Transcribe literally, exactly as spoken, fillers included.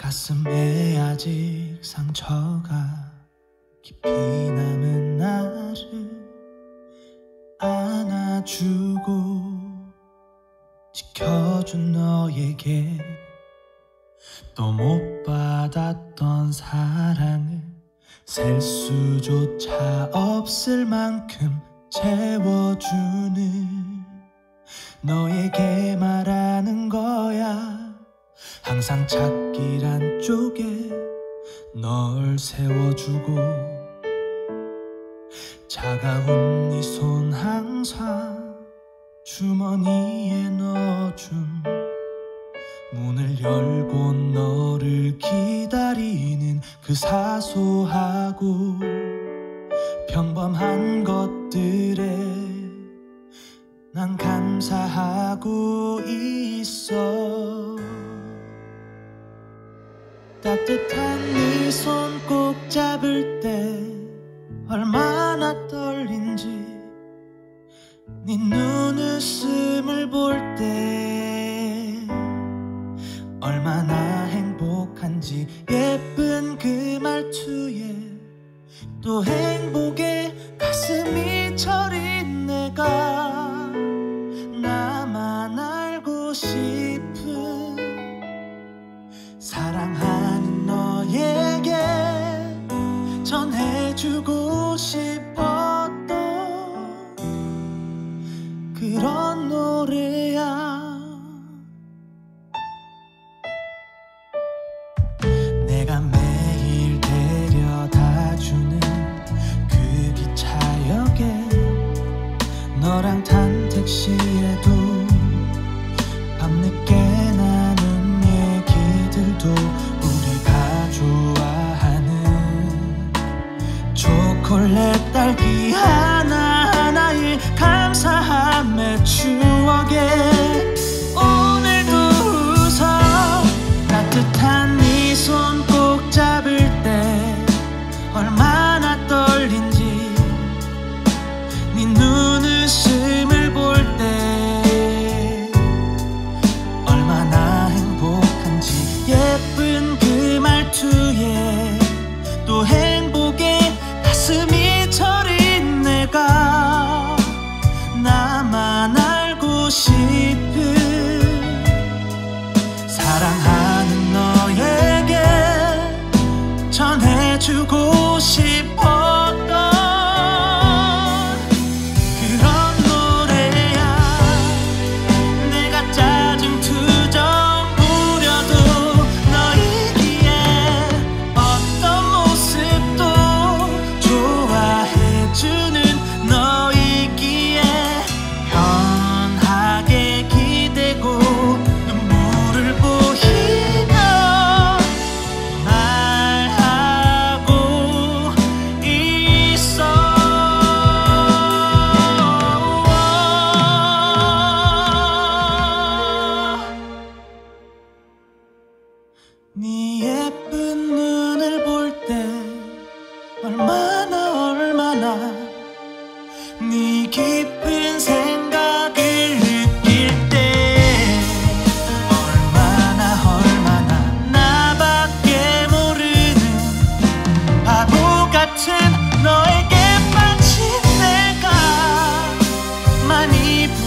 가슴에 아직 상처가 깊이 남은 나를 안아주고 지켜준 너에게 또 못 받았던 사랑을 셀 수조차 없을 만큼 채워주는 너에게 말하는 거야. 항상 찾길 안쪽에 널 세워주고 차가운 네 손 항상 주머니에 넣어준 문을 열고 너를 기다리는 그 사소하고 평범한 것들에 난 감사하고 있어. 따뜻한 네 손 꼭 잡을 때 얼마나 떨린지, 네 눈웃음을 볼 때 얼마나 행복한지, 예쁜 그 말투에 또 행복에 가슴이 저린 내가 나만 알고 싶은 사랑하는 너에게 전해주고 싶었던 그런 노래야. 내가 매일 데려다주는 그 기차역에 너랑 탄 택시에도 밤늦게 나눈 얘기들도 우리가 좋아하는 초콜릿 딸기 하나하나의 감사함의 추억에 오늘도 웃어. 따뜻한 네 손 꼭 잡을 때 얼마나 떨린지, 네 눈웃음을 볼 때 얼마나 행복한지, 예쁜 그 말투에 또 행복에 가슴이 저린 내가 나만 알고 싶은 사랑하는 너에게 전해주고 싶었던 그런 노래야. 내가 짜증 투정 부려도 너이기에 어떤 모습도 좋아해주는 너이기에 편하게 기대고 눈물을 보이며 말하고 있어. 네 예쁜 눈을 볼 때 얼마나 얼마나 네 깊은 생각을 느낄 때 얼마나 얼마나 나밖에 모르는 바보 같은 너에게 빠진 내가 많이